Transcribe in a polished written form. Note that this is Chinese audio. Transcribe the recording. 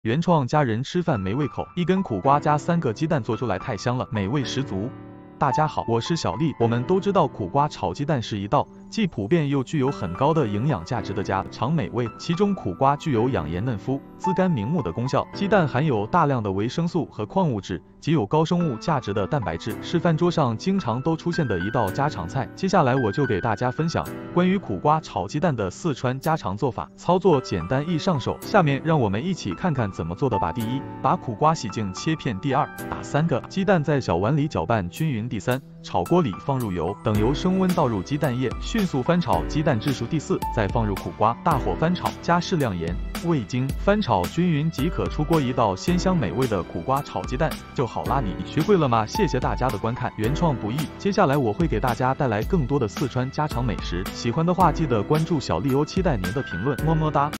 原创家人吃饭没胃口，一根苦瓜加3个鸡蛋做出来太香了，美味十足。大家好，我是小丽。我们都知道苦瓜炒鸡蛋是一道既普遍又具有很高的营养价值的家常美味，其中苦瓜具有养颜嫩肤、滋肝明目的功效。鸡蛋含有大量的维生素和矿物质，极有高生物价值的蛋白质，是饭桌上经常都出现的一道家常菜。接下来我就给大家分享关于苦瓜炒鸡蛋的四川家常做法，操作简单易上手。下面让我们一起看看怎么做的吧。第一，把苦瓜洗净切片。第二，打3个鸡蛋在小碗里搅拌均匀。第三，炒锅里放入油，等油升温倒入鸡蛋液，迅速翻炒鸡蛋至熟。第四，再放入苦瓜，大火翻炒，加适量盐、味精，翻炒均匀即可出锅。一道鲜香美味的苦瓜炒鸡蛋就好啦，你学会了吗？谢谢大家的观看，原创不易。接下来我会给大家带来更多的四川家常美食，喜欢的话记得关注小丽哦，期待您的评论，么么哒。